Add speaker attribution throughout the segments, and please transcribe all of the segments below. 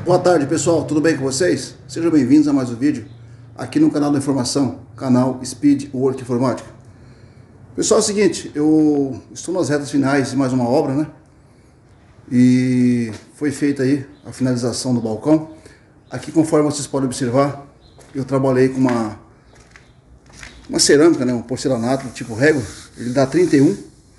Speaker 1: Boa tarde, pessoal, tudo bem com vocês? Sejam bem-vindos a mais um vídeo aqui no canal da informação, canal Speed Work Informática. Pessoal, é o seguinte, eu estou nas retas finais de mais uma obra, né? E foi feita aí a finalização do balcão. Aqui, conforme vocês podem observar, eu trabalhei com uma cerâmica, né? Um porcelanato tipo régua. Ele dá 31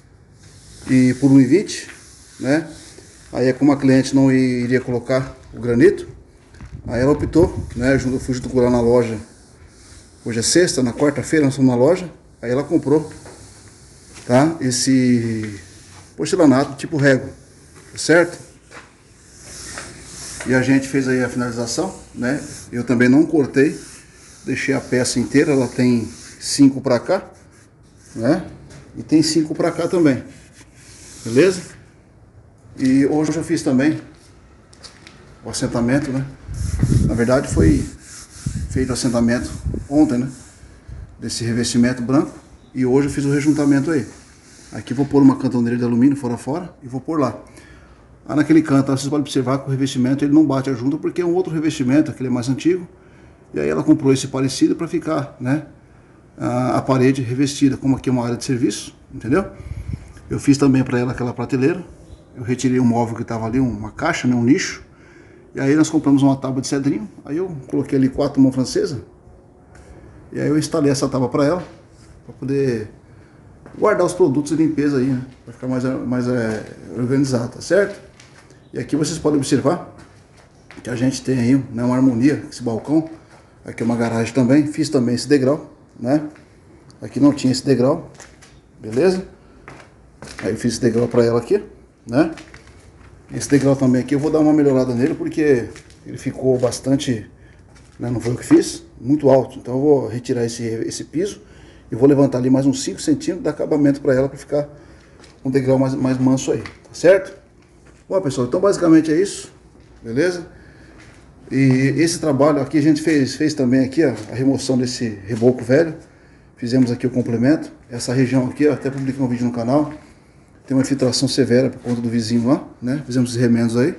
Speaker 1: e por 1,20, né? Aí, como a cliente não iria colocar o granito, aí ela optou, né? Eu fui junto com ela na loja. Hoje é sexta, na quarta-feira nós estamos na loja. Aí ela comprou, tá? Esse porcelanato tipo régua, certo? E a gente fez aí a finalização, né? Eu também não cortei, deixei a peça inteira. Ela tem 5 para cá, né? E tem 5 para cá também, beleza? E hoje eu fiz também o assentamento, né? Na verdade foi feito o assentamento ontem, né? Desse revestimento branco. E hoje eu fiz o rejuntamento aí. Aqui vou pôr uma cantoneira de alumínio fora e vou pôr lá. Naquele canto, vocês podem observar que o revestimento ele não bate a junta porque é um outro revestimento, aquele é mais antigo. E aí ela comprou esse parecido para ficar, né? A parede revestida, como aqui é uma área de serviço, entendeu? Eu fiz também para ela aquela prateleira. Eu retirei um móvel que estava ali, uma caixa, né, um nicho. E aí nós compramos uma tábua de cedrinho. Aí eu coloquei ali 4 mãos francesas. E aí eu instalei essa tábua para ela, para poder guardar os produtos de limpeza aí, né? Para ficar mais organizado, tá certo? E aqui vocês podem observar que a gente tem aí, né, uma harmonia, esse balcão. Aqui é uma garagem também. Fiz também esse degrau, né? Aqui não tinha esse degrau, beleza? Aí eu fiz esse degrau para ela aqui, né? Esse degrau também aqui eu vou dar uma melhorada nele porque ele ficou bastante, né, não foi o que fiz, muito alto. Então eu vou retirar esse piso e vou levantar ali mais uns 5 centímetros de acabamento para ela, para ficar um degrau mais manso aí, tá certo? Bom, pessoal, então basicamente é isso, beleza? E esse trabalho aqui a gente fez também aqui a remoção desse reboco velho. Fizemos aqui o complemento. Essa região aqui, eu até publiquei um vídeo no canal. Tem uma infiltração severa por conta do vizinho lá, né? Fizemos os remendos aí.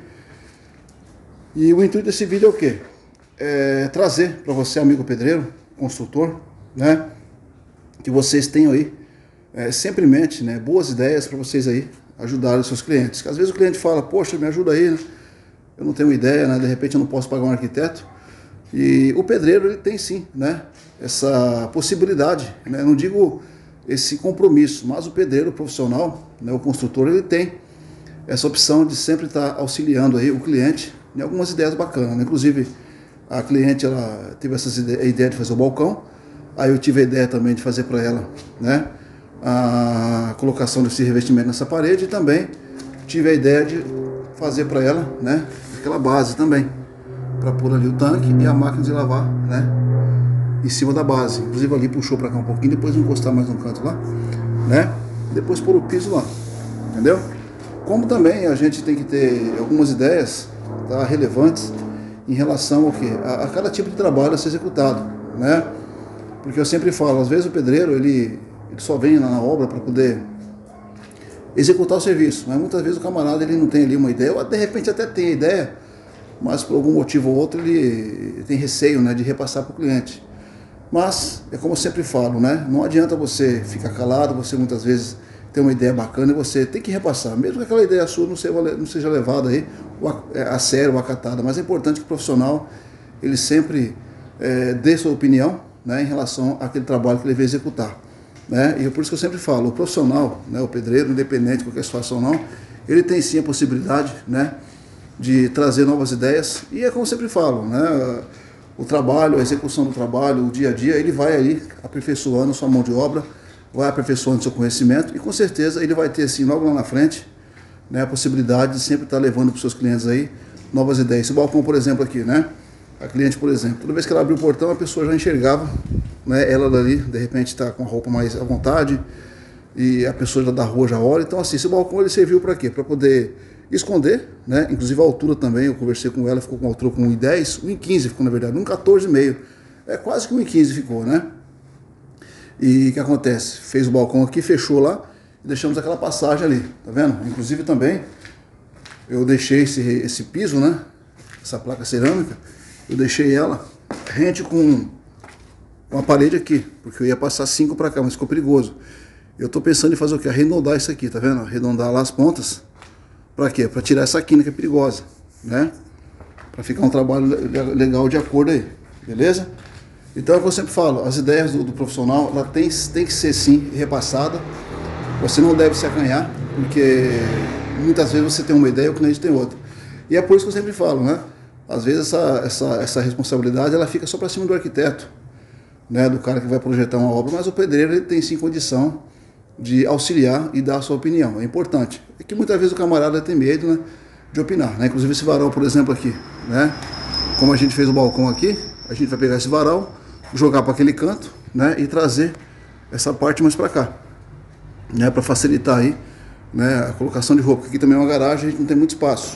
Speaker 1: E o intuito desse vídeo é o quê? É trazer para você, amigo pedreiro, construtor, né? Que vocês tenham aí, sempre em mente, né? Boas ideias para vocês aí ajudarem os seus clientes. Às vezes o cliente fala, poxa, me ajuda aí, né? Eu não tenho ideia, né? De repente eu não posso pagar um arquiteto. E o pedreiro, ele tem sim, né? Essa possibilidade, né? Eu não digo esse compromisso, mas o pedreiro profissional, né, o construtor, ele tem essa opção de sempre estar auxiliando aí o cliente em algumas ideias bacanas, né? Inclusive a cliente, ela teve a ideia de fazer o balcão, aí eu tive a ideia também de fazer para ela, né, a colocação desse revestimento nessa parede, e também tive a ideia de fazer para ela, né, aquela base também, para pôr ali o tanque e a máquina de lavar, né, em cima da base. Inclusive ali puxou para cá um pouquinho, depois encostar mais no canto lá, né? Depois pôr o piso lá, entendeu? Como também a gente tem que ter algumas ideias, tá, relevantes em relação ao que? A cada tipo de trabalho a ser executado, né? Porque eu sempre falo, às vezes o pedreiro ele só vem lá na obra para poder executar o serviço, mas muitas vezes o camarada ele não tem ali uma ideia, ou de repente até tem a ideia, mas por algum motivo ou outro ele tem receio, né, de repassar para o cliente. Mas, é como eu sempre falo, né? Não adianta você ficar calado, você muitas vezes tem uma ideia bacana e você tem que repassar. Mesmo que aquela ideia sua não seja levada aí a sério ou acatada. Mas é importante que o profissional, ele sempre dê sua opinião, né, em relação àquele trabalho que ele vai executar, né? E é por isso que eu sempre falo, o profissional, né, o pedreiro, independente de qualquer situação não, ele tem sim a possibilidade, né, de trazer novas ideias. E é como eu sempre falo, né? O trabalho, a execução do trabalho, o dia a dia, ele vai aí aperfeiçoando sua mão de obra, vai aperfeiçoando seu conhecimento e com certeza ele vai ter assim logo lá na frente, né, a possibilidade de sempre estar levando para os seus clientes aí novas ideias. Esse balcão, por exemplo, aqui, né? A cliente, por exemplo, toda vez que ela abriu o portão, a pessoa já enxergava, né, ela dali, de repente está com a roupa mais à vontade e a pessoa já da rua já olha. Então assim, esse balcão ele serviu para quê? Para poder esconder, né? Inclusive a altura também, eu conversei com ela, ficou com a altura com 1,10, 1,15 ficou na verdade, 1,14,5. É quase que 1,15 ficou, né? E o que acontece? Fez o balcão aqui, fechou lá e deixamos aquela passagem ali, tá vendo? Inclusive também eu deixei esse piso, né? essa placa cerâmica, eu deixei ela rente com a parede aqui, porque eu ia passar 5 para cá, mas ficou perigoso. Eu estou pensando em fazer o que? Arredondar isso aqui, tá vendo? Arredondar lá as pontas. Para quê? Para tirar essa quina que é perigosa, né? Para ficar um trabalho legal de acordo aí, beleza? Então é o que eu sempre falo, as ideias do profissional, ela tem que ser sim repassada. Você não deve se acanhar, porque muitas vezes você tem uma ideia e o cliente tem outra. E é por isso que eu sempre falo, né? Às vezes essa responsabilidade ela fica só para cima do arquiteto, né? Do cara que vai projetar uma obra, mas o pedreiro ele tem sim condição de auxiliar e dar a sua opinião. É importante. É que muitas vezes o camarada tem medo, né, de opinar, né? Inclusive esse varal, por exemplo, aqui, né? Como a gente fez o balcão aqui, a gente vai pegar esse varal, jogar para aquele canto, né, e trazer essa parte mais para cá, né, para facilitar aí, né, a colocação de roupa. Aqui também é uma garagem, a gente não tem muito espaço.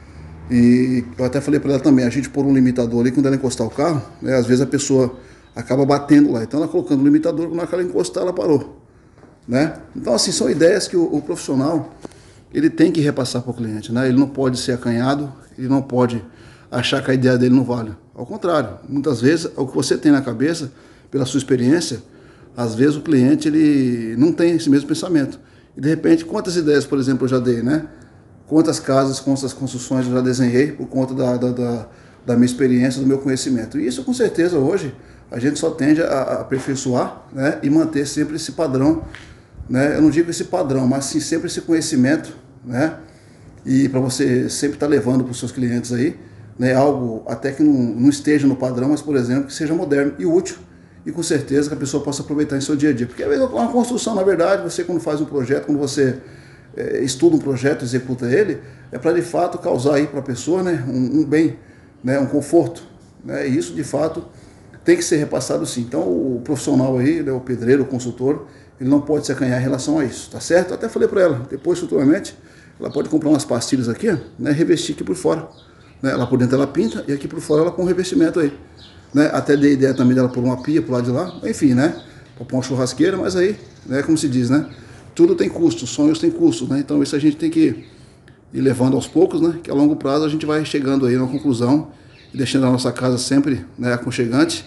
Speaker 1: E eu até falei para ela também, a gente pôr um limitador ali, quando ela encostar o carro, né, às vezes a pessoa acaba batendo lá. Então ela colocando o limitador, quando ela encostar, ela parou, né? Então assim, são ideias que o profissional, ele tem que repassar para o cliente, né? Ele não pode ser acanhado, ele não pode achar que a ideia dele não vale. Ao contrário, muitas vezes o que você tem na cabeça, pela sua experiência, às vezes o cliente ele não tem esse mesmo pensamento. E de repente, quantas ideias, por exemplo, eu já dei, né? Quantas casas, quantas construções eu já desenhei por conta da minha experiência, do meu conhecimento. E isso, com certeza, hoje, a gente só tende a aperfeiçoar, né? E manter sempre esse padrão, né? Eu não digo esse padrão, mas sim sempre esse conhecimento, né? E para você sempre estar levando para os seus clientes aí, né? Algo até que não esteja no padrão, mas, por exemplo, que seja moderno e útil. E com certeza que a pessoa possa aproveitar em seu dia a dia. Porque uma construção, na verdade, você quando faz um projeto, quando você estuda um projeto, executa ele, é para de fato causar aí para a pessoa, né, um bem, né, um conforto, né, e isso de fato tem que ser repassado sim. Então o profissional aí, né, o pedreiro, o consultor, ele não pode se acanhar em relação a isso, tá certo? Eu até falei para ela, depois futuramente, ela pode comprar umas pastilhas aqui, né, revestir aqui por fora, né, lá por dentro ela pinta e aqui por fora ela põe um revestimento aí, né, até dei ideia também dela por uma pia pro lado de lá, enfim, né, para pôr uma churrasqueira, mas aí, né, como se diz, né, tudo tem custo, sonhos têm custo, né? Então isso a gente tem que ir levando aos poucos, né? Que a longo prazo a gente vai chegando aí na conclusão e deixando a nossa casa sempre, né, aconchegante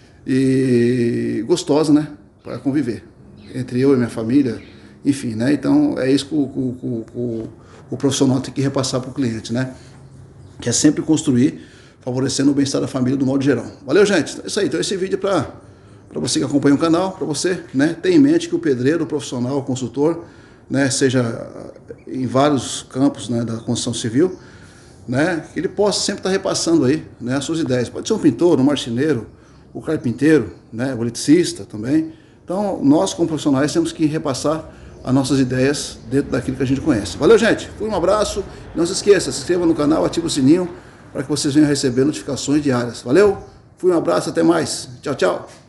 Speaker 1: e gostosa, né? Para conviver entre eu e minha família, enfim, né? Então é isso que o profissional tem que repassar para o cliente, né? Que é sempre construir, favorecendo o bem-estar da família do modo geral. Valeu, gente? É isso aí. Então esse vídeo é para você que acompanha o canal, para você, né, ter em mente que o pedreiro, o profissional, o consultor, né, seja em vários campos, né, da construção civil, né, que ele possa sempre estar repassando aí, né, as suas ideias. Pode ser um pintor, um marceneiro, o carpinteiro, né, o eletricista também. Então, nós como profissionais temos que repassar as nossas ideias dentro daquilo que a gente conhece. Valeu, gente? Um abraço. Não se esqueça, se inscreva no canal, ative o sininho para que vocês venham receber notificações diárias. Valeu? Um abraço, até mais. Tchau, tchau.